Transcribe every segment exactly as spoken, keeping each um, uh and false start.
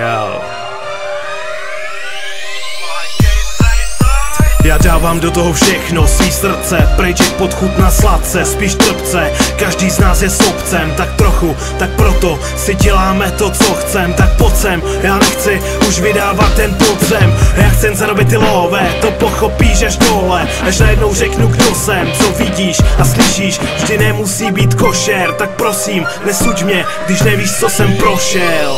Yo. Já dávám do toho všechno, svý srdce, prejček pod chut na sladce, spíš trpce, každý z nás je sobcem, tak trochu, tak proto si děláme to, co chcem, tak pojď sem, já nechci už vydávat ten podzem, já chci zarobit ty lové, to pochopíš až dole, až najednou řeknu, kdo jsem, co vidíš a slyšíš, vždy nemusí být košer, tak prosím, nesuď mě, když nevíš, co jsem prošel.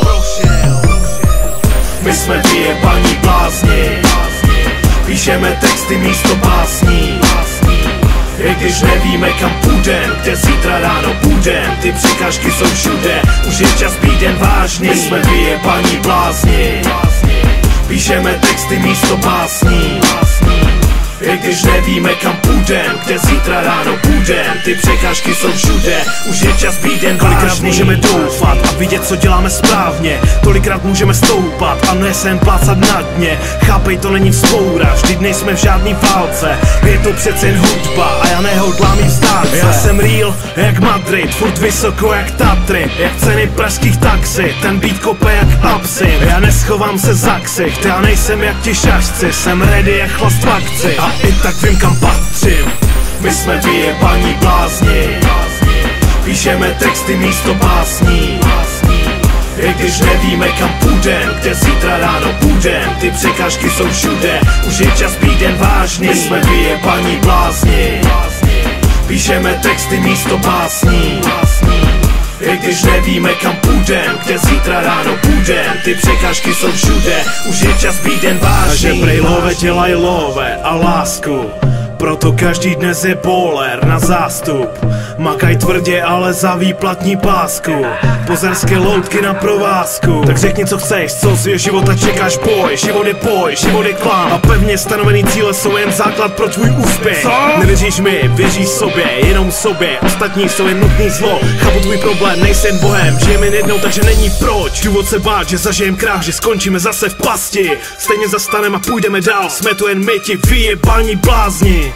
My jsme vyjebaní blázni, píšeme texty místo básní, i když nevíme, kam půjdem, kde zítra ráno budem, ty překážky jsou všude, už je čas být jen vážný. My jsme vyjebaní blázni, píšeme texty místo básní, i když nevíme, kam půjdem, kde zítra ráno budem, ty překážky jsou všude, už je čas být jen vážný. Kolikrát můžeme doufat a vidět, co děláme správně, tolikrát můžeme stoupat a ne se jen plácat na dně. Chápej, to není vzpoura, vždyť nejsme v žádný válce, je to přece jen hudba a já nehodlám jí vzdát se. Já jsem real jak Madrid, furt vysoko jak Tatry, jak ceny pražských taxi, ten beat kope jak absint. Já neschovám se za ksicht, já nejsem jak ti šašci, jsem ready jak chlast v akci a i tak vím, kam patřím. My jsme vyjebaní blázni, píšeme texty místo básní, i když nevíme, kam půjdem, kde zítra ráno budem, ty překážky jsou všude, už je čas být jen vážný. My jsme vyjebaní blázni, píšeme texty místo básní, i když nevíme, kam půjdem, kde zítra ráno budem, ty překážky jsou všude, už je čas být jen vážný. A že prej love dělaj love a lásku, proto každý dnes je bowler na zástup. Makaj tvrdě, ale za výplatní pásku, pozerské loutky na provázku. Tak řekni, co chceš, co z života čekáš, boj. Život je boj, život je klam a pevně stanovený cíle jsou jen základ pro tvůj úspěch. Co? Nevěříš mi, věříš sobě, jenom sobě, ostatní jsou jen nutný zlo. Chápu tvůj problém, nejsem bohem, žijeme jen jednou, takže není proč důvod se bát, že zažijem krach, že skončíme zase v pasti. Stejně zastanem a půjdeme dál, jsme tu jen my, ti vyjebaní blázni.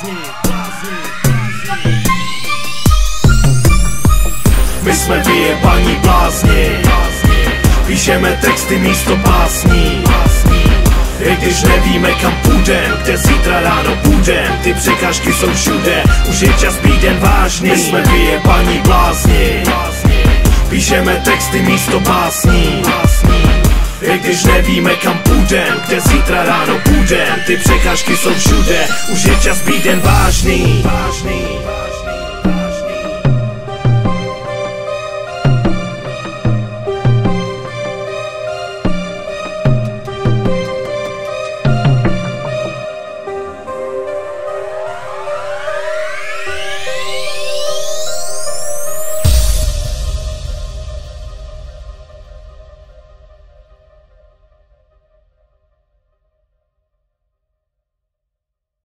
My jsme vyjebaní blázni, píšeme texty místo básní, i když nevíme, kam půjdem, kde zítra ráno budem, ty překážky jsou všude, už je čas být jen vážný. My jsme vyjebaní blázni, píšeme texty místo básní, i když nevíme, kam půjdem, kde zítra ráno budem, ty překážky jsou všude, už je čas být jen vážný.